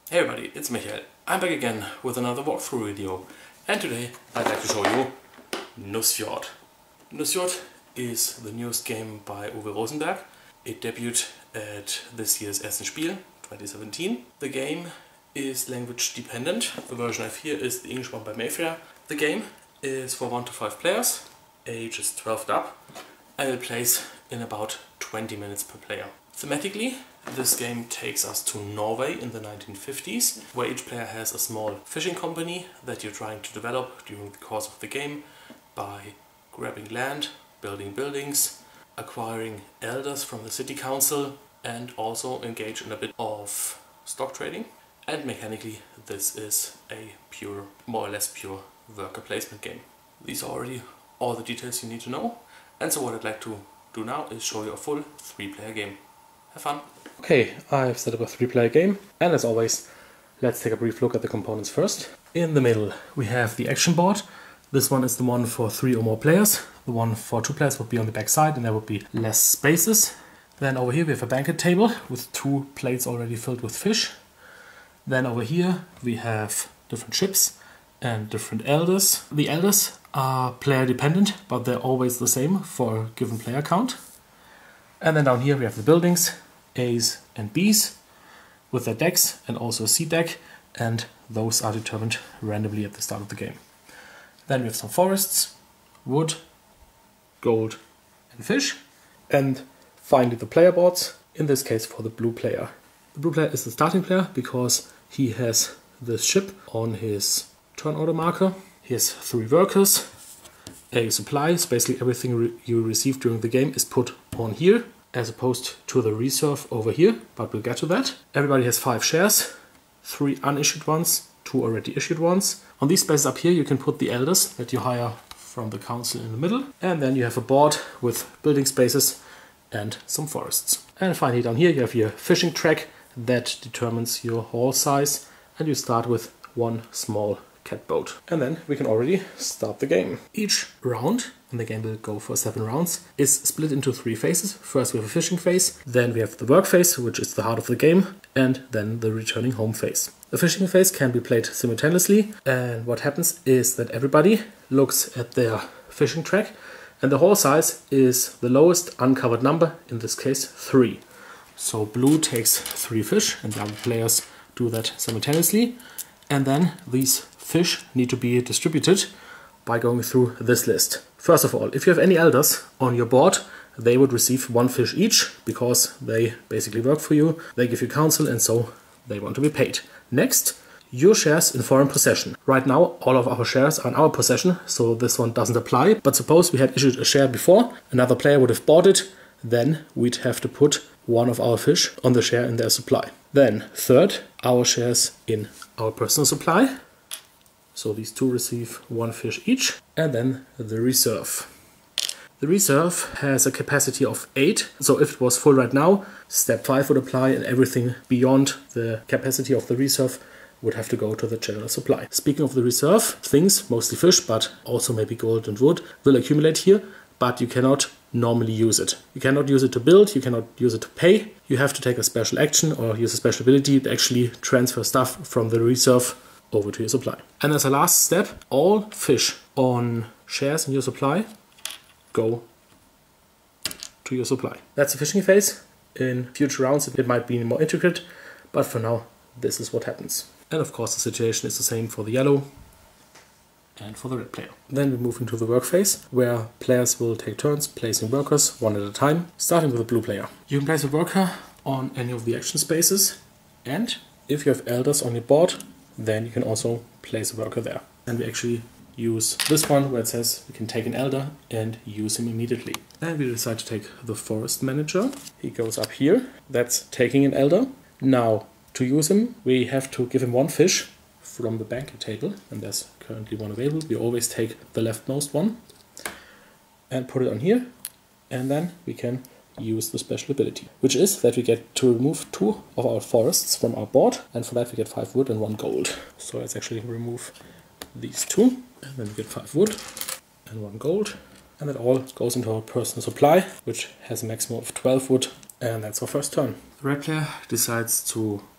Hey everybody, it's Michael. I'm back again with another walkthrough video, and today I'd like to show you Nusfjord. Nusfjord is the newest game by Uwe Rosenberg. It debuted at this year's Nusfjord Spiele 2017. The game is language dependent. The version I have here is the English one by Mayfair. The game is for 1 to 5 players, ages 12 and up, and it plays in about 20 minutes per player. Thematically, this game takes us to Norway in the 1950s, where each player has a small fishing company that you're trying to develop during the course of the game by grabbing land, building buildings, acquiring elders from the city council, and also engage in a bit of stock trading. And mechanically, this is a pure, more or less pure worker placement game. These are already all the details you need to know, and so what I'd like to do now is show you a full 3-player game. Have fun! Okay, I've set up a 3-player game, and as always, let's take a brief look at the components first. In the middle we have the action board. This one is the one for 3 or more players. The one for 2 players would be on the back side, and there would be less spaces. Then over here we have a banquet table with 2 plates already filled with fish. Then over here we have different ships and different elders. The elders are player dependent, but they're always the same for a given player count. And then down here we have the buildings, A's and B's, with their decks and also a C deck, and those are determined randomly at the start of the game. Then we have some forests, wood, gold and fish, and finally the player boards, in this case for the blue player. The blue player is the starting player because he has this ship on his turn order marker. He has 3 workers, a supply, so basically everything you receive during the game is put on here, as opposed to the reserve over here, but we'll get to that. Everybody has 5 shares, 3 unissued ones, 2 already issued ones. On these spaces up here you can put the elders that you hire from the council in the middle, and then you have a board with building spaces and some forests. And finally down here you have your fishing track that determines your haul size, and you start with 1 small cat boat. And then we can already start the game. Each round, and the game will go for 7 rounds, is split into 3 phases. First we have a fishing phase, then we have the work phase, which is the heart of the game, and then the returning home phase. The fishing phase can be played simultaneously, and what happens is that everybody looks at their fishing track, and the haul size is the lowest uncovered number, in this case 3. So blue takes 3 fish, and the other players do that simultaneously, and then these fish need to be distributed by going through this list. First of all, if you have any elders on your board, they would receive 1 fish each, because they basically work for you, they give you counsel, and so they want to be paid. Next, your shares in foreign possession. Right now all of our shares are in our possession, so this one doesn't apply, but suppose we had issued a share before, another player would have bought it, then we'd have to put 1 of our fish on the share in their supply. Then third, our shares in our personal supply. So these 2 receive 1 fish each. And then the reserve. The reserve has a capacity of 8. So if it was full right now, step 5 would apply, and everything beyond the capacity of the reserve would have to go to the general supply. Speaking of the reserve, things, mostly fish, but also maybe gold and wood, will accumulate here, but you cannot normally use it. You cannot use it to build, you cannot use it to pay. You have to take a special action or use a special ability to actually transfer stuff from the reserve over to your supply. And as a last step, all fish on shares in your supply go to your supply. That's the fishing phase. In future rounds it might be more intricate, but for now this is what happens. And of course the situation is the same for the yellow and for the red player. Then we move into the work phase, where players will take turns placing workers 1 at a time, starting with the blue player. You can place a worker on any of the action spaces, and if you have elders on your board, then you can also place a worker there. And we actually use this one where it says we can take an elder and use him immediately. And we decide to take the forest manager. He goes up here. That's taking an elder. Now to use him we have to give him 1 fish from the banquet table, and there's currently 1 available. We always take the leftmost one and put it on here, and then we can use the special ability, which is that we get to remove 2 of our forests from our board, and for that we get 5 wood and 1 gold. So let's actually remove these 2, and then we get 5 wood and 1 gold, and that all goes into our personal supply, which has a maximum of 12 wood, and that's our first turn. The red player decides to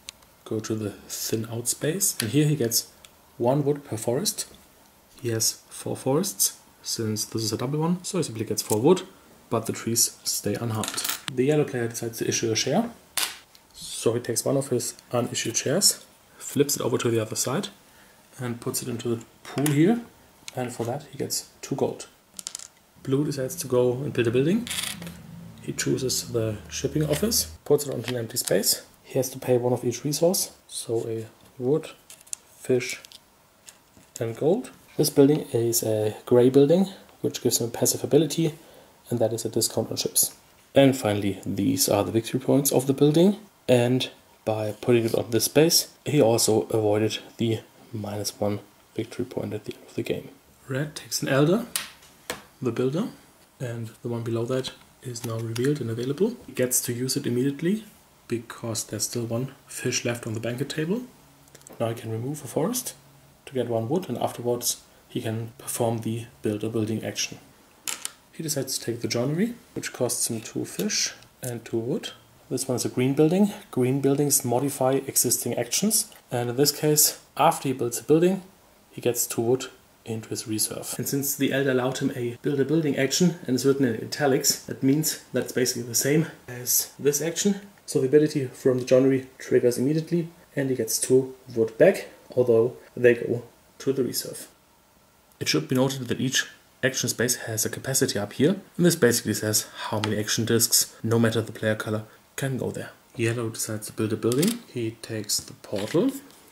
go to the thin out space, and here he gets 1 wood per forest. He has 4 forests, since this is a double one, so he simply gets 4 wood, but the trees stay unharmed. The yellow player decides to issue a share, so he takes one of his unissued shares, flips it over to the other side, and puts it into the pool here, and for that he gets 2 gold. Blue decides to go and build a building. He chooses the shipping office, puts it onto an empty space. He has to pay 1 of each resource, so a wood, fish and gold. This building is a grey building, which gives him a passive ability, and that is a discount on ships. And finally, these are the victory points of the building, and by putting it on this space, he also avoided the -1 victory point at the end of the game. Red takes an elder, the builder, and the one below that is now revealed and available. He gets to use it immediately, because there's still 1 fish left on the banquet table. Now he can remove a forest to get 1 wood, and afterwards he can perform the build a building action. He decides to take the joinery, which costs him 2 fish and 2 wood. This one is a green building. Green buildings modify existing actions, and in this case, after he builds a building, he gets 2 wood into his reserve. And since the elder allowed him a build a building action and is written in italics, that means that it's basically the same as this action. So the ability from the joinery triggers immediately, and he gets 2 wood back, although they go to the reserve. It should be noted that each action space has a capacity up here, and this basically says how many action discs, no matter the player color, can go there. Yellow decides to build a building. He takes the portal.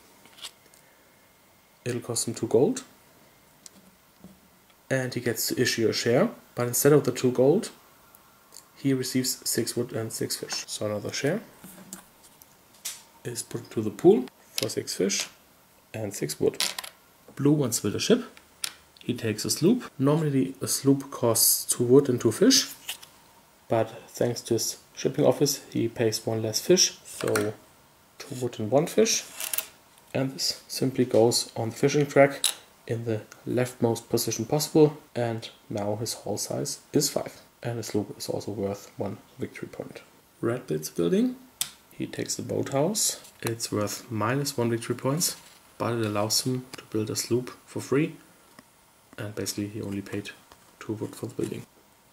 It'll cost him 2 gold. And he gets to issue a share, but instead of the 2 gold, he receives 6 wood and 6 fish. So another share is put into the pool for 6 fish and 6 wood. Blue wants to build a ship. He takes a sloop. Normally a sloop costs 2 wood and 2 fish, but thanks to his shipping office he pays 1 less fish, so 2 wood and 1 fish. And this simply goes on the fishing track in the leftmost position possible, and now his hull size is 5. And the sloop is also worth 1 victory point. Red builds a building. He takes the boathouse. It's worth -1 victory points, but it allows him to build a sloop for free, and basically he only paid 2 wood for the building.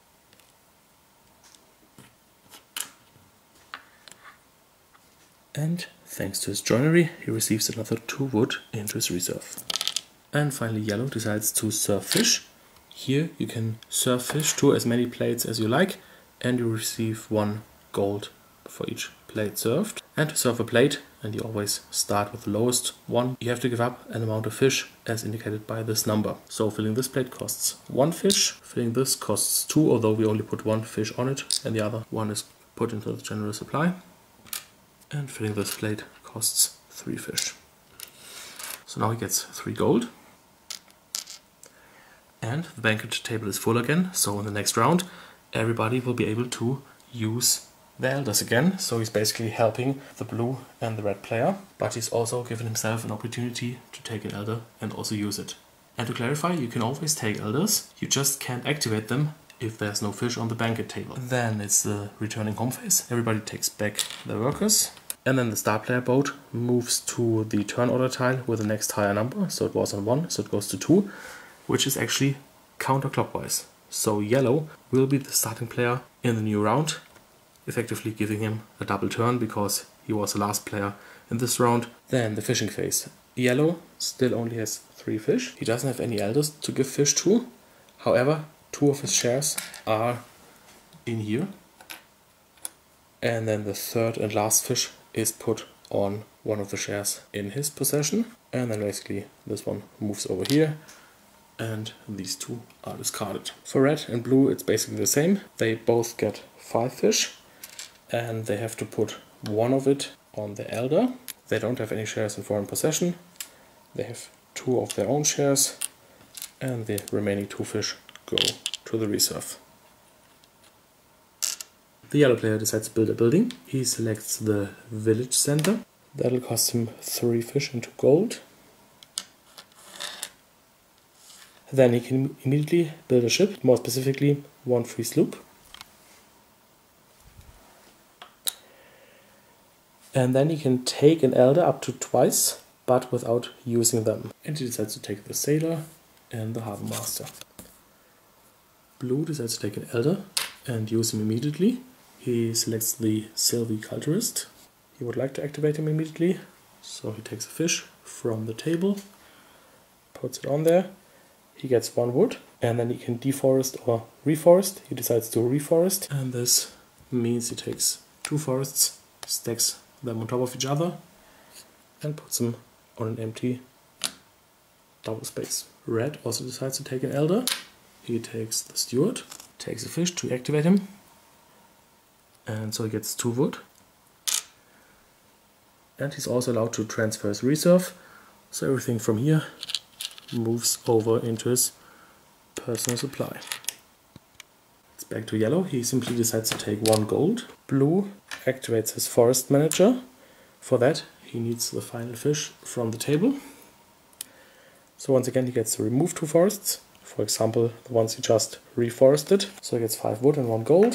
And thanks to his joinery, he receives another 2 wood into his reserve. And finally yellow decides to serve fish. Here you can serve fish to as many plates as you like, and you receive 1 gold for each plate served. And to serve a plate, and you always start with the lowest one, you have to give up an amount of fish as indicated by this number. So filling this plate costs 1 fish, filling this costs 2, although we only put 1 fish on it, and the other one is put into the general supply. And filling this plate costs 3 fish. So now he gets 3 gold. And the banquet table is full again, so in the next round everybody will be able to use the elders again. So he's basically helping the blue and the red player, but he's also given himself an opportunity to take an elder and also use it. And to clarify, you can always take elders, you just can't activate them if there's no fish on the banquet table. Then it's the returning home phase. Everybody takes back their workers. And then the star player boat moves to the turn order tile with the next higher number. So it was on 1, so it goes to 2, which is actually counterclockwise. So yellow will be the starting player in the new round, effectively giving him a double turn because he was the last player in this round. Then the fishing phase. Yellow still only has 3 fish. He doesn't have any elders to give fish to. However, 2 of his shares are in here. And then the third and last fish is put on one of the shares in his possession. And then basically this one moves over here, and these 2 are discarded. For red and blue it's basically the same. They both get 5 fish, and they have to put 1 of it on the elder. They don't have any shares in foreign possession. They have 2 of their own shares, and the remaining 2 fish go to the reserve. The yellow player decides to build a building. He selects the village center. That'll cost him 3 fish and 2 gold. Then he can immediately build a ship, more specifically 1 free sloop. And then he can take an elder up to twice, but without using them. And he decides to take the sailor and the harbour master. Blue decides to take an elder and use him immediately. He selects the silviculturist. He would like to activate him immediately, so he takes a fish from the table, puts it on there. He gets 1 wood, and then he can deforest or reforest. He decides to reforest, and this means he takes 2 forests, stacks them on top of each other, and puts them on an empty double space. Red also decides to take an elder. He takes the steward, takes a fish to activate him, and so he gets 2 wood. And he's also allowed to transfer his reserve, so everything from here moves over into his personal supply. It's back to yellow. He simply decides to take 1 gold. Blue activates his forest manager. For that he needs the final fish from the table. So once again he gets to remove 2 forests, for example the ones he just reforested. So he gets 5 wood and 1 gold.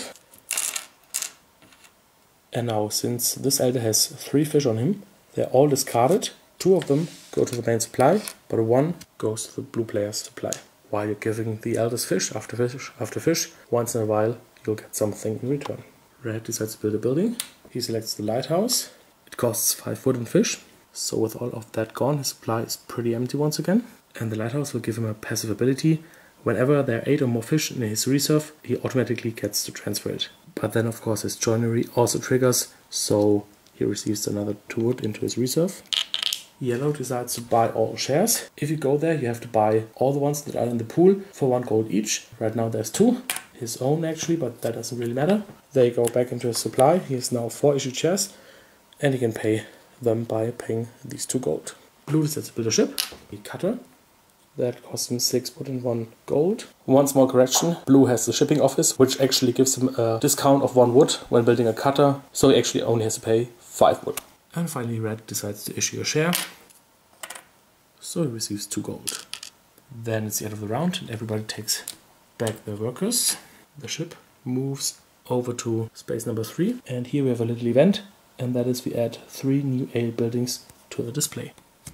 And now, since this elder has 3 fish on him, they're all discarded. 2 of them go to the main supply, but 1 goes to the blue player's supply. While you're giving the elders fish after fish after fish, once in a while you'll get something in return. Red decides to build a building. He selects the lighthouse. It costs 5 wood and fish. So with all of that gone, his supply is pretty empty once again. And the lighthouse will give him a passive ability. Whenever there are 8 or more fish in his reserve, he automatically gets to transfer it. But then of course his joinery also triggers, so he receives another 2 wood into his reserve. Yellow decides to buy all shares. If you go there, you have to buy all the ones that are in the pool for 1 gold each. Right now there's 2, his own actually, but that doesn't really matter. They go back into his supply. He has now 4 issued shares, and he can pay them by paying these 2 gold. Blue decides to build a ship, a cutter. That costs him 6 wood and 1 gold. One small correction, Blue has the shipping office, which actually gives him a discount of 1 wood when building a cutter, so he actually only has to pay 5 wood. And finally Red decides to issue a share, so he receives 2 gold. Then it's the end of the round and everybody takes back their workers. The ship moves over to space number 3, and here we have a little event, and that is we add 3 new ale buildings to the display.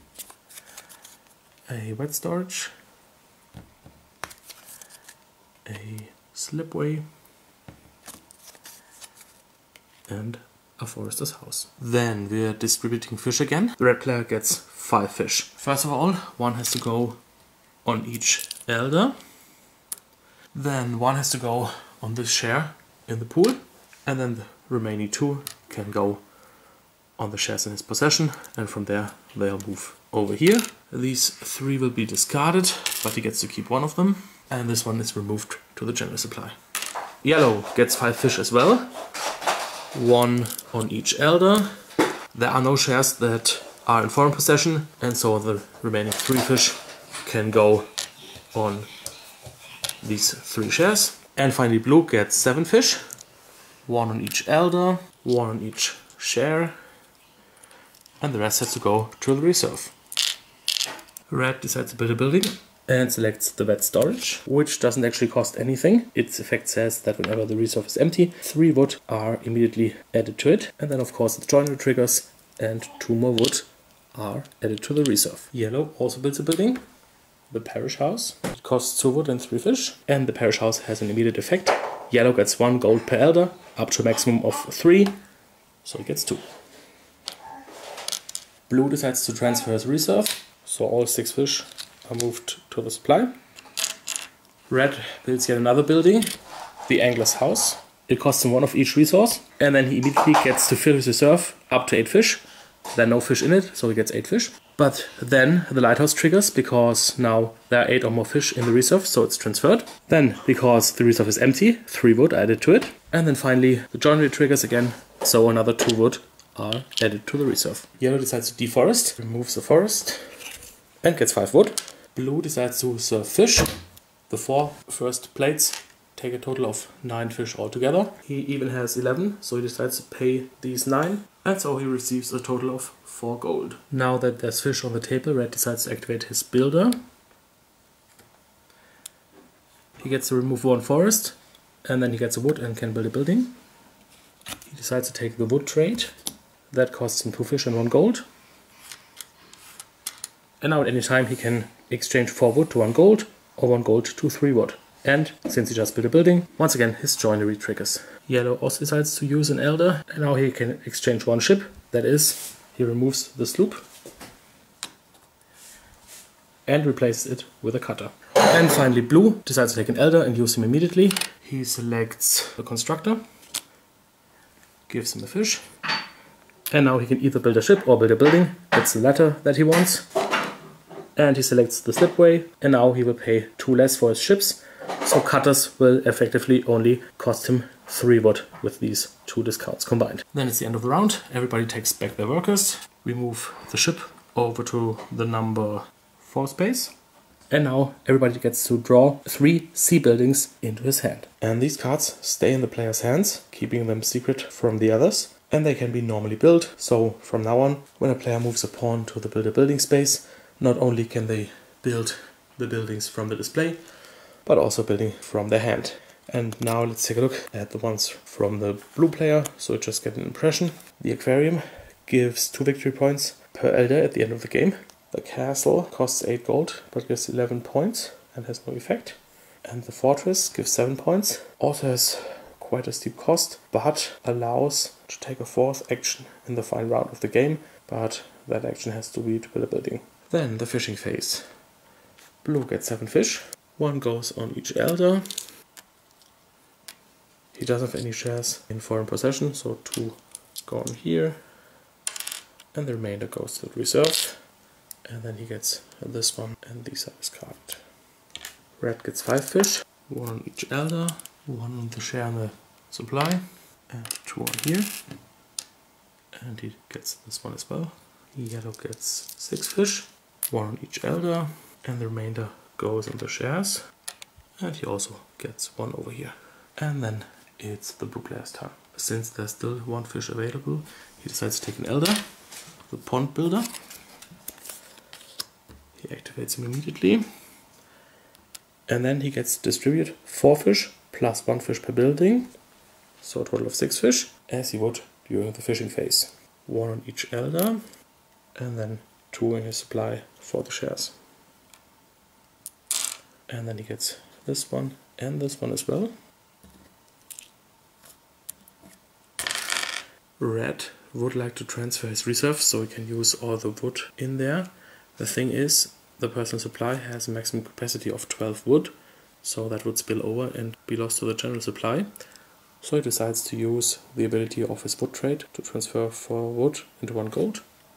A wet storage, a slipway, and a forester's house. Then we're distributing fish again. The red player gets 5 fish. First of all, 1 has to go on each elder. Then 1 has to go on this share in the pool. And then the remaining 2 can go on the shares in his possession. And from there they'll move over here. These 3 will be discarded, but he gets to keep 1 of them. And this one is removed to the general supply. Yellow gets 5 fish as well. 1 on each elder. There are no shares that are in foreign possession, and so the remaining 3 fish can go on these 3 shares. And finally Blue gets 7 fish. 1 on each elder, 1 on each share, and the rest has to go to the reserve. Red decides to build a building and selects the wet storage, which doesn't actually cost anything. Its effect says that whenever the reserve is empty, 3 wood are immediately added to it, and then of course the joinery triggers and 2 more wood are added to the reserve. Yellow also builds a building, the parish house. It costs 2 wood and 3 fish, and the parish house has an immediate effect. Yellow gets 1 gold per elder, up to a maximum of 3, so it gets 2. Blue decides to transfer his reserve, so all 6 fish are moved to the supply. Red builds yet another building, the angler's house. It costs him 1 of each resource, and then he immediately gets to fill his reserve up to 8 fish. There are no fish in it, so he gets 8 fish. But then the lighthouse triggers, because now there are 8 or more fish in the reserve, so it's transferred. Then, because the reserve is empty, 3 wood are added to it. And then finally the joinery triggers again, so another 2 wood are added to the reserve. Yellow decides to deforest, removes the forest, and gets 5 wood. Blue decides to serve fish. The 4 first plates take a total of 9 fish altogether. He even has 11, so he decides to pay these 9, and so he receives a total of 4 gold. Now that there's fish on the table, Red decides to activate his builder. He gets to remove 1 forest, and then he gets a wood and can build a building. He decides to take the wood trade. That costs him 2 fish and 1 gold. And now at any time he can exchange 4 wood to 1 gold or 1 gold to 3 wood. And since he just built a building, once again his joinery triggers. Yellow also decides to use an elder, and now he can exchange 1 ship. That is, he removes the sloop and replaces it with a cutter. And finally blue decides to take an elder and use him immediately. He selects the constructor, gives him a fish, and now he can either build a ship or build a building. It's the latter that he wants. And he selects the slipway, and now he will pay 2 less for his ships. So cutters will effectively only cost him 3 wood with these 2 discounts combined. Then it's the end of the round. Everybody takes back their workers. We move the ship over to the number 4 space. And now everybody gets to draw 3 sea buildings into his hand. And these cards stay in the player's hands, keeping them secret from the others. And they can be normally built. So from now on, when a player moves a pawn to the build a building space, not only can they build the buildings from the display, but also building from their hand. And now let's take a look at the ones from the blue player, so just get an impression. The aquarium gives 2 victory points per elder at the end of the game. The castle costs 8 gold, but gives 11 points and has no effect. And the fortress gives 7 points, also has quite a steep cost, but allows to take a 4th action in the final round of the game, but that action has to be to build a building. Then the fishing phase. Blue gets 7 fish, 1 goes on each elder. He doesn't have any shares in foreign possession, so 2 go on here, and the remainder goes to the reserve. And then he gets this one, and these are discarded. Red gets 5 fish, 1 on each elder, 1 on the share and the supply, and 2 on here. And he gets this one as well. Yellow gets 6 fish, 1 on each elder, and the remainder goes on the shares. And he also gets 1 over here. And then it's the blue player's turn. Since there's still 1 fish available, he decides to take an elder, the pond builder. He activates him immediately. And then he gets to distribute 4 fish plus 1 fish per building. So a total of 6 fish, as he would during the fishing phase. 1 on each elder, and then 2 in his supply for the shares. And then he gets this one and this one as well. Red would like to transfer his reserve so he can use all the wood in there. The thing is, the personal supply has a maximum capacity of 12 wood, so that would spill over and be lost to the general supply. So he decides to use the ability of his wood trade to transfer 4 wood into 1 gold.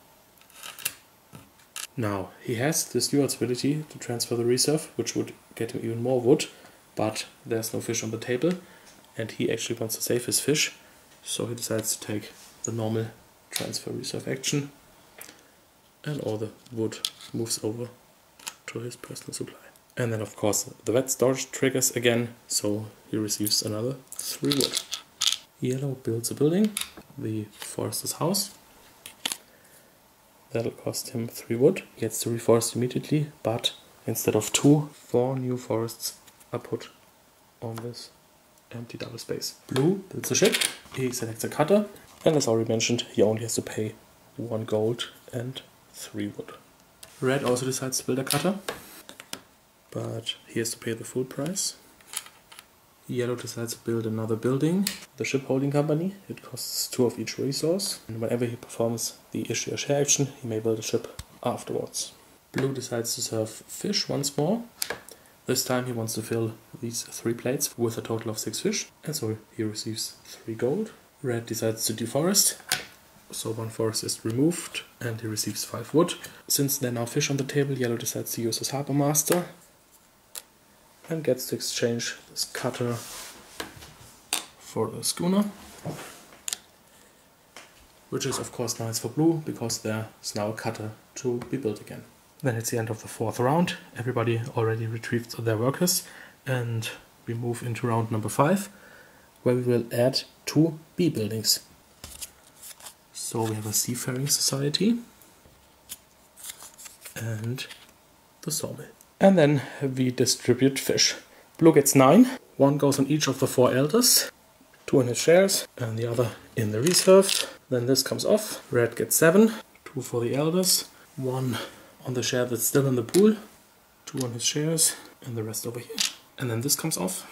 Now, he has the steward's ability to transfer the reserve, which would get him even more wood, but there's no fish on the table, and he actually wants to save his fish, so he decides to take the normal transfer reserve action, and all the wood moves over to his personal supply. And then of course the wet storage triggers again, so he receives another 3 wood. Yellow builds a building, the forester's house. That'll cost him 3 wood. He gets to reforest immediately, but instead of 2, 4 new forests are put on this empty double space. Blue builds a ship, he selects a cutter, and as already mentioned, he only has to pay 1 gold and 3 wood. Red also decides to build a cutter, but he has to pay the full price. Yellow decides to build another building, the ship holding company. It costs 2 of each resource, and whenever he performs the issue a share action, he may build a ship afterwards. Blue decides to serve fish once more. This time he wants to fill these 3 plates with a total of 6 fish, and so he receives 3 gold. Red decides to deforest, so 1 forest is removed, and he receives 5 wood. Since there are now fish on the table, Yellow decides to use his Harbour Master, and gets to exchange this cutter for the schooner, which is of course nice for blue because there's now a cutter to be built again. Then it's the end of the 4th round. Everybody already retrieved their workers, and we move into round number 5, where we will add 2 bee buildings. So we have a seafaring society and the sawmill. And then we distribute fish. Blue gets 9, 1 goes on each of the 4 elders, 2 in his shares and the other in the reserve. Then this comes off. Red gets 7. 2 for the elders. 1 on the share that's still in the pool. 2 on his shares. And the rest over here. And then this comes off.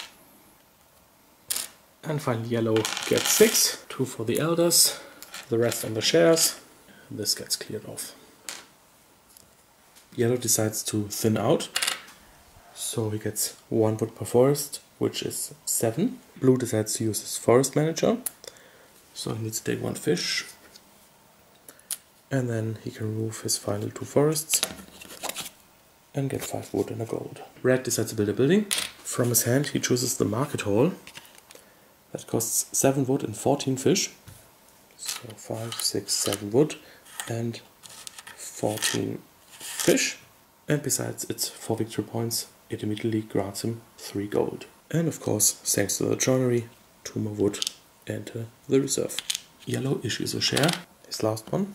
And finally yellow gets 6. 2 for the elders. The rest on the shares. And this gets cleared off. Yellow decides to thin out. So he gets 1 wood per forest, which is 7. Blue decides to use his forest manager. So he needs to take 1 fish. And then he can remove his final 2 forests. And get 5 wood and a gold. Red decides to build a building. From his hand he chooses the market hall. That costs 7 wood and 14 fish. So 5, 6, 7 wood and 14 fish. And besides its 4 victory points, it immediately grants him 3 gold. And of course, thanks to the joinery, 2 more wood enter the reserve. Yellow issues a share, his last one.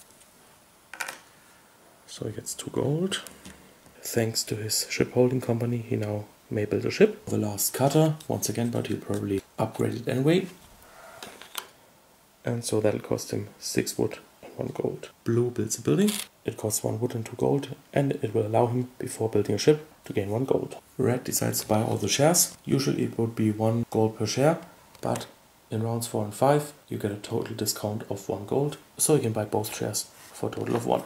So he gets 2 gold. Thanks to his shipholding company, he now may build a ship. The last cutter, once again, but he'll probably upgrade it anyway. And so that'll cost him 6 wood and 1 gold. Blue builds a building. It costs 1 wood and 2 gold, and it will allow him, before building a ship, to gain 1 gold. Red decides to buy all the shares. Usually it would be 1 gold per share, but in rounds 4 and 5 you get a total discount of 1 gold, so you can buy both shares for a total of 1.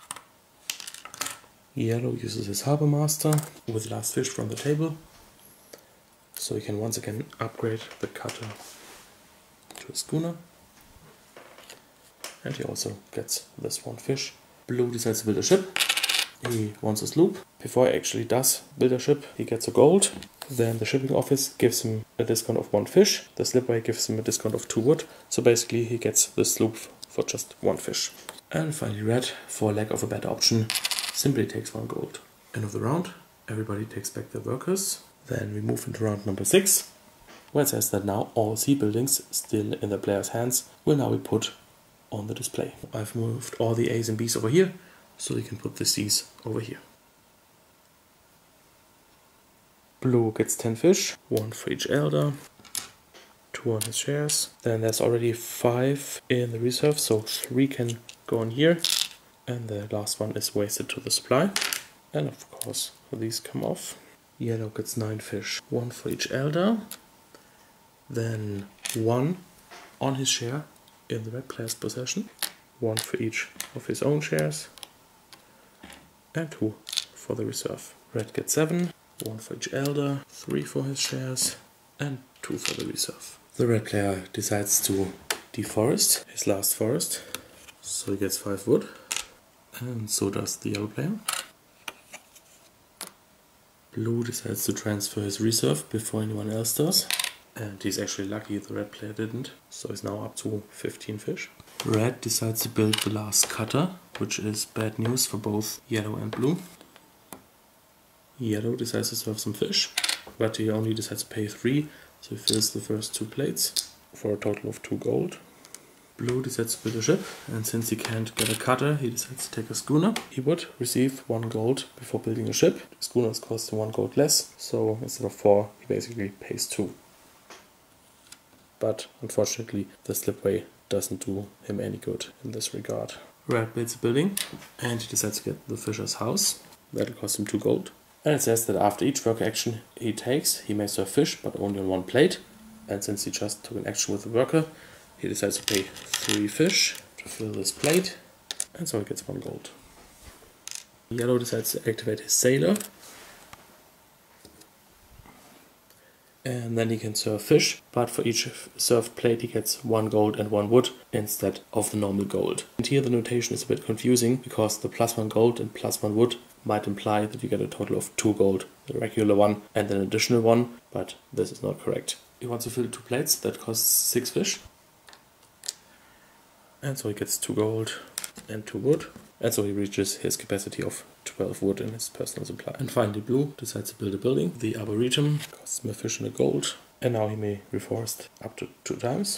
Yellow uses his harbor master with the last fish from the table, so he can once again upgrade the cutter to a schooner. And he also gets this 1 fish. Blue decides to build a ship. He wants a sloop. Before he actually does build a ship, he gets a gold. Then the shipping office gives him a discount of 1 fish. The slipway gives him a discount of 2 wood. So basically he gets the sloop for just 1 fish. And finally red, for lack of a better option, simply takes 1 gold. End of the round. Everybody takes back their workers. Then we move into round number 6, where it says that now all sea buildings still in the player's hands will now be put on the display. I've moved all the A's and B's over here, so you can put the C's over here. Blue gets 10 fish, 1 for each elder, 2 on his shares. Then there's already 5 in the reserve, so 3 can go in here. And the last one is wasted to the supply. And of course, these come off. Yellow gets 9 fish, 1 for each elder. Then 1 on his share in the red player's possession. 1 for each of his own shares. And 2 for the reserve. Red gets 7, 1 for each elder, 3 for his shares, and 2 for the reserve. The red player decides to deforest his last forest. So he gets 5 wood. And so does the yellow player. Blue decides to transfer his reserve before anyone else does. And he's actually lucky the red player didn't. So he's now up to 15 fish. Red decides to build the last cutter, which is bad news for both yellow and blue. Yellow decides to serve some fish, but he only decides to pay 3, so he fills the first 2 plates for a total of 2 gold. Blue decides to build a ship, and since he can't get a cutter, he decides to take a schooner. He would receive 1 gold before building a ship. The schooner is costing 1 gold less, so instead of 4, he basically pays 2. But unfortunately, the slipway doesn't do him any good in this regard. Red builds a building, and he decides to get the fisher's house. That'll cost him 2 gold. And it says that after each worker action he takes, he may serve fish, but only on 1 plate. And since he just took an action with the worker, he decides to pay 3 fish to fill this plate, and so he gets 1 gold. Yellow decides to activate his sailor, and then he can serve fish, but for each served plate he gets 1 gold and 1 wood instead of the normal gold. And here the notation is a bit confusing, because the +1 gold and +1 wood might imply that you get a total of 2 gold, the regular one and an additional one, but this is not correct. He wants to fill 2 plates, that costs 6 fish. And so he gets 2 gold and 2 wood. And so he reaches his capacity of 12 wood in his personal supply. And finally blue decides to build a building. The arboretum costs him a fish and a gold. And now he may reforest up to 2 times.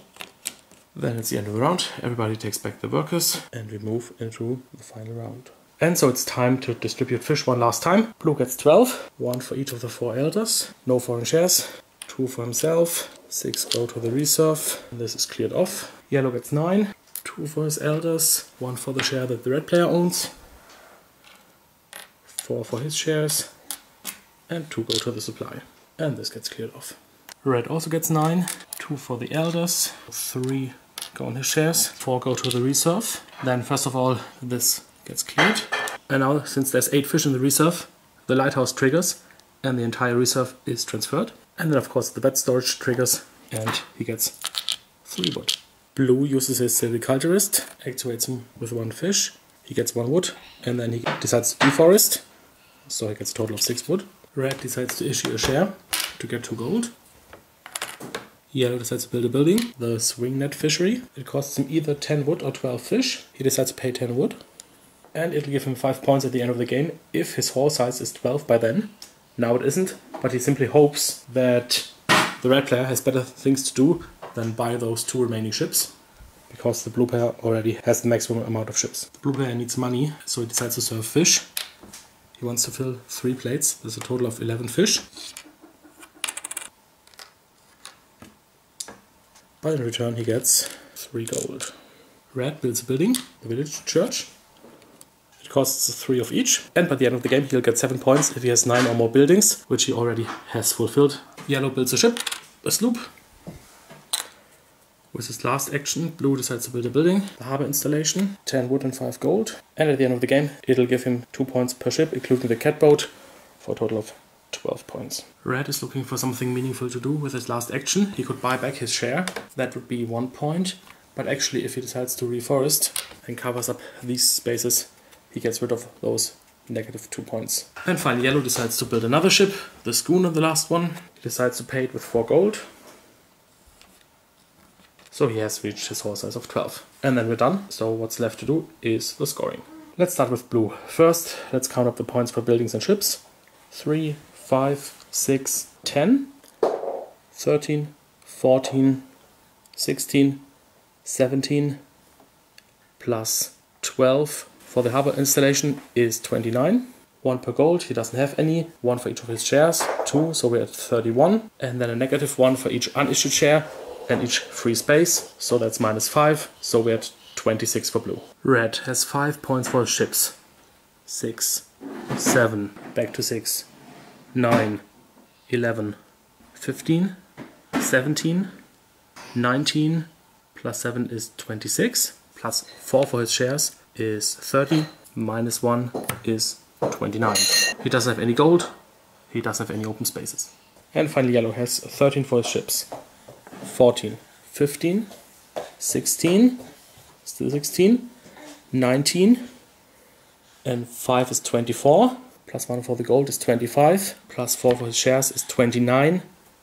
Then it's the end of the round. Everybody takes back the workers. And we move into the final round. And so it's time to distribute fish one last time. Blue gets 12, 1 for each of the 4 elders. No foreign shares, 2 for himself, 6 go to the reserve. This is cleared off. Yellow gets 9, 2 for his elders, 1 for the share that the red player owns, 4 for his shares, and 2 go to the supply. And this gets cleared off. Red also gets 9, 2 for the elders, 3 go on his shares, 4 go to the reserve. Then first of all this gets cleared. And now, since there's 8 fish in the reserve, the lighthouse triggers and the entire reserve is transferred. And then of course the bed storage triggers and he gets 3 wood. Blue uses his silviculturist, activates him with 1 fish. He gets 1 wood and then he decides to deforest. So he gets a total of 6 wood. Red decides to issue a share to get 2 gold. Yellow decides to build a building, the swing net fishery. It costs him either 10 wood or 12 fish. He decides to pay 10 wood. And it'll give him 5 points at the end of the game if his haul size is 12 by then. Now it isn't, but he simply hopes that the red player has better things to do than buy those 2 remaining ships, because the blue player already has the maximum amount of ships. The blue player needs money, so he decides to serve fish. He wants to fill 3 plates. There's a total of 11 fish. But in return he gets 3 gold. Red builds a building, the village church. It costs 3 of each, and by the end of the game he'll get 7 points if he has 9 or more buildings, which he already has fulfilled. Yellow builds a ship, a sloop. With his last action, blue decides to build a building, the harbor installation, 10 wood and 5 gold. And at the end of the game it'll give him 2 points per ship, including the catboat, for a total of 12 points. Red is looking for something meaningful to do with his last action. He could buy back his share, that would be 1 point, but actually if he decides to reforest and covers up these spaces, he gets rid of those negative 2 points. And finally yellow decides to build another ship, the schooner, the last one. He decides to pay it with 4 gold. So he has reached his haul size of 12. And then we're done, so what's left to do is the scoring. Let's start with blue. First, let's count up the points for buildings and ships. 3, 5, 6, 10, 13, 14, 16, 17, plus 12 for the harbor installation is 29. 1 per gold, he doesn't have any. 1 for each of his shares, 2, so we're at 31. And then a negative 1 for each unissued share and each free space, so that's -5, so we're at 26 for blue. Red has 5 points for his ships. 6, 7, back to 6, 9, 11, 15, 17, 19, plus 7 is 26, plus 4 for his shares is 30, -1 is 29. He doesn't have any gold, he doesn't have any open spaces. And finally yellow has 13 for his ships. 14, 15, 16, still 16, 19, and 5 is 24, plus 1 for the gold is 25, plus 4 for his shares is 29,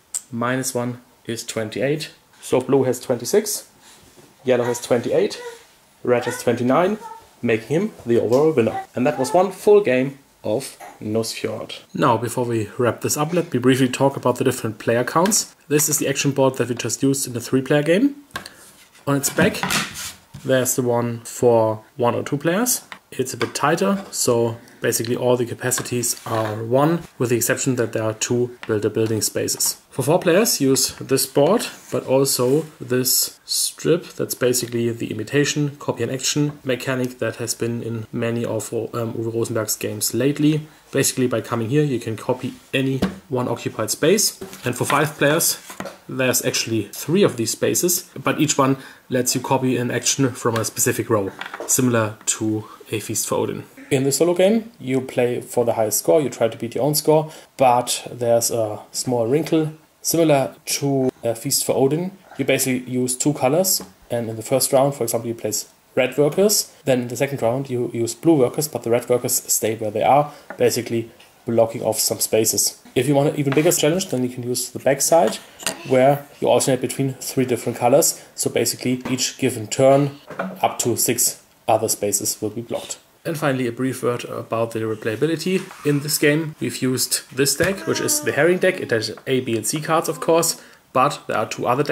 -1 is 28. So blue has 26, yellow has 28, red has 29, making him the overall winner. And that was one full game of Nusfjord. Now, before we wrap this up, let me briefly talk about the different player counts. This is the action board that we just used in the 3-player game. On its back, there's the one for 1 or 2 players. It's a bit tighter, so basically all the capacities are 1, with the exception that there are 2 builder-building spaces. For 4 players, use this board, but also this strip that's basically the imitation, copy and action mechanic that has been in many of Uwe Rosenberg's games lately. Basically, by coming here, you can copy any one occupied space. And for 5 players, there's actually 3 of these spaces, but each one lets you copy an action from a specific row, similar to a Feast for Odin. In the solo game, you play for the highest score, you try to beat your own score, but there's a small wrinkle. Similar to a Feast for Odin, you basically use 2 colors, and in the first round, for example, you place red workers, then in the second round you use blue workers, but the red workers stay where they are, basically blocking off some spaces. If you want an even bigger challenge, then you can use the backside, where you alternate between 3 different colors, so basically each given turn, up to 6 other spaces will be blocked. And finally, a brief word about the replayability. In this game, we've used this deck, which is the herring deck. It has A, B, and C cards, of course, but there are 2 other decks.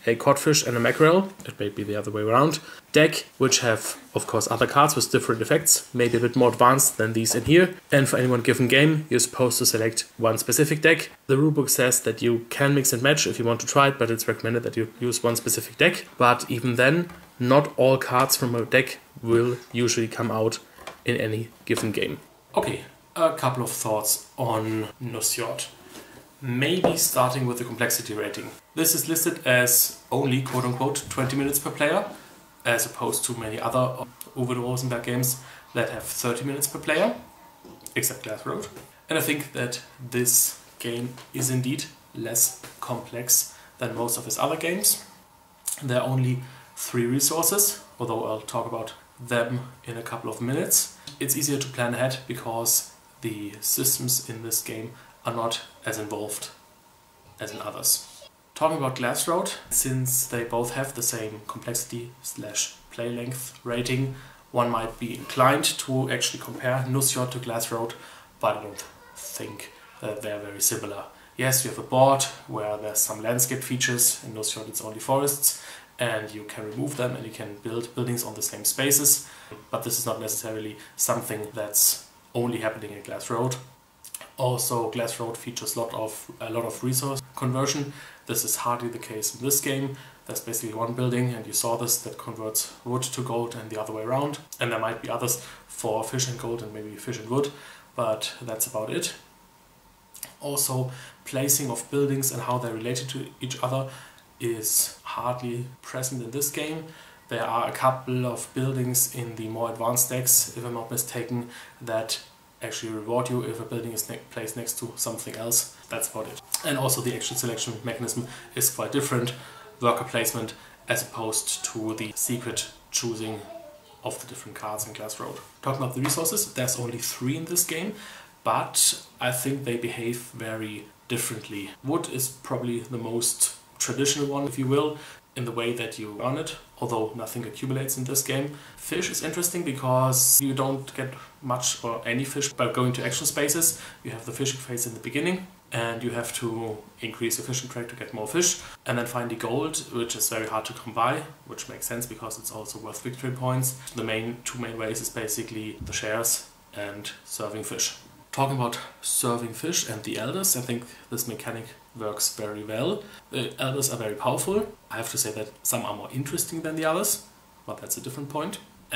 a codfish and a mackerel, it may be the other way around, deck, which have, of course, other cards with different effects, maybe a bit more advanced than these in here. And for any one given game, you're supposed to select one specific deck. The rulebook says that you can mix and match if you want to try it, but it's recommended that you use one specific deck. But even then, not all cards from a deck will usually come out in any given game. Okay, a couple of thoughts on Nusfjord. Maybe starting with the complexity rating. This is listed as only quote-unquote 20 minutes per player, as opposed to many other Uwe Rosenberg games that have 30 minutes per player, except Glass Road. And I think that this game is indeed less complex than most of his other games. There are only 3 resources, although I'll talk about them in a couple of minutes. It's easier to plan ahead because the systems in this game are not as involved as in others. Talking about Glass Road, since they both have the same complexity/play length rating, one might be inclined to actually compare Nusfjord to Glass Road, but I don't think that they're very similar. Yes, you have a board where there's some landscape features. In Nusfjord it's only forests, and you can remove them and you can build buildings on the same spaces, but this is not necessarily something that's only happening in Glass Road. Also, Glass Road features a lot of resource conversion. This is hardly the case in this game. There's basically one building, and you saw this, that converts wood to gold and the other way around. And there might be others for fish and gold and maybe fish and wood, but that's about it. Also, placing of buildings and how they're related to each other is hardly present in this game. There are a couple of buildings in the more advanced decks, if I'm not mistaken, that actually reward you if a building is placed next to something else. That's about it. And also the action selection mechanism is quite different, worker placement, as opposed to the secret choosing of the different cards in Glass Road. Talking about the resources, there's only 3 in this game, but I think they behave very differently. Wood is probably the most traditional one, if you will, in the way that you earn it, although nothing accumulates in this game. Fish is interesting because you don't get much or any fish by going to action spaces. You have the fishing phase in the beginning, and you have to increase your fishing trade to get more fish, and then find the gold, which is very hard to come by, which makes sense because it's also worth victory points. The two main ways is basically the shares and serving fish. Talking about serving fish and the elders, I think this mechanic works very well. The elders are very powerful. I have to say that some are more interesting than the others, but that's a different point.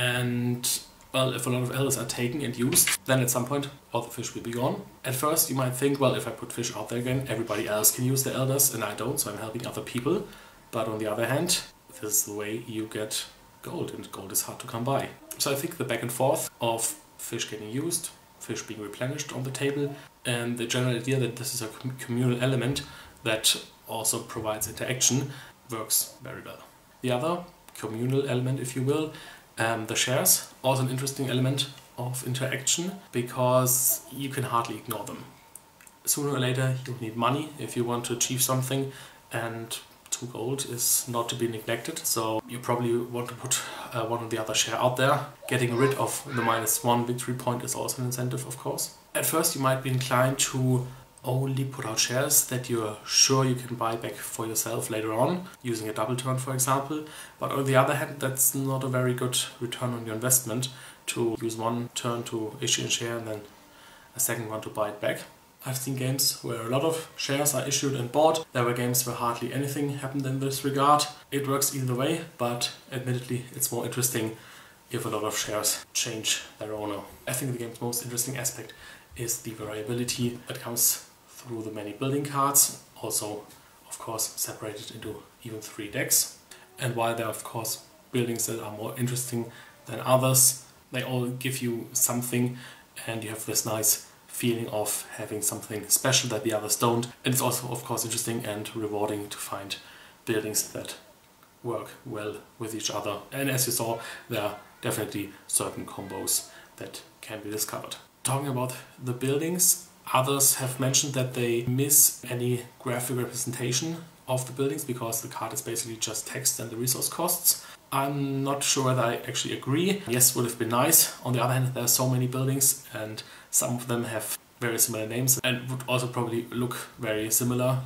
And well, if a lot of elders are taken and used, then at some point all the fish will be gone. At first you might think, well, if I put fish out there again, everybody else can use the elders and I don't, so I'm helping other people. But on the other hand, this is the way you get gold, and gold is hard to come by. So I think the back and forth of fish getting used, fish being replenished on the table, and the general idea that this is a communal element that also provides interaction works very well. The other communal element, if you will, the shares, also an interesting element of interaction because you can hardly ignore them. Sooner or later you'll need money if you want to achieve something, and 2 gold is not to be neglected, so you probably want to put one or the other share out there. Getting rid of the -1 victory point is also an incentive, of course. At first you might be inclined to only put out shares that you're sure you can buy back for yourself later on, using a double turn for example, but on the other hand that's not a very good return on your investment to use one turn to issue a share and then a second one to buy it back. I've seen games where a lot of shares are issued and bought. There were games where hardly anything happened in this regard. It works either way, but admittedly it's more interesting if a lot of shares change their owner. I think the game's most interesting aspect is the variability that comes through the many building cards, also of course separated into even 3 decks. And while there are of course buildings that are more interesting than others, they all give you something and you have this nice feeling of having something special that the others don't. And it's also of course interesting and rewarding to find buildings that work well with each other. And as you saw, there are definitely certain combos that can be discovered. Talking about the buildings, others have mentioned that they miss any graphic representation of the buildings because the card is basically just text and the resource costs. I'm not sure that I actually agree. Yes, would have been nice. On the other hand, there are so many buildings and some of them have very similar names and would also probably look very similar, like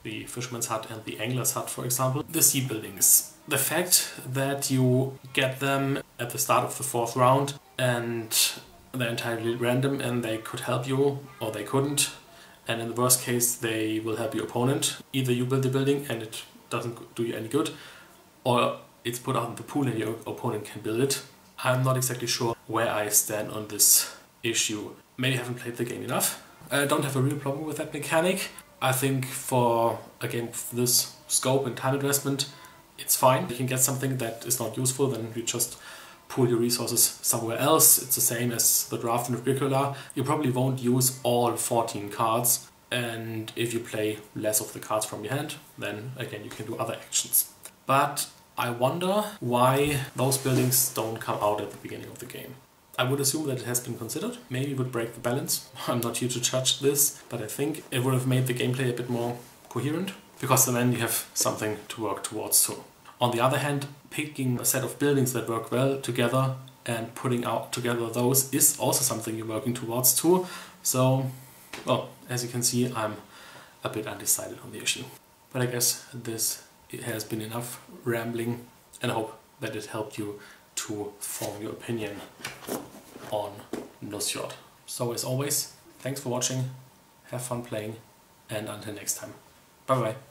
the fisherman's hut and the angler's hut, for example. The sea buildings. The fact that you get them at the start of the 4th round and they're entirely random and they could help you or they couldn't, and in the worst case they will help your opponent. Either you build the building and it doesn't do you any good, or it's put out in the pool and your opponent can build it. I'm not exactly sure where I stand on this issue. Maybe I haven't played the game enough. I don't have a real problem with that mechanic. I think for a game of this scope and time investment, it's fine. You can get something that is not useful, then you just pool your resources somewhere else. It's the same as the draft in Agricola. You probably won't use all 14 cards, and if you play less of the cards from your hand, then again you can do other actions. But I wonder why those buildings don't come out at the beginning of the game. I would assume that it has been considered. Maybe it would break the balance. I'm not here to judge this, but I think it would have made the gameplay a bit more coherent, because then you have something to work towards too. On the other hand, picking a set of buildings that work well together and putting out together those is also something you're working towards too. So, well, as you can see, I'm a bit undecided on the issue. But I guess it has been enough rambling, and I hope that it helped you to form your opinion on Nusfjord. So as always, thanks for watching, have fun playing, and until next time. Bye bye.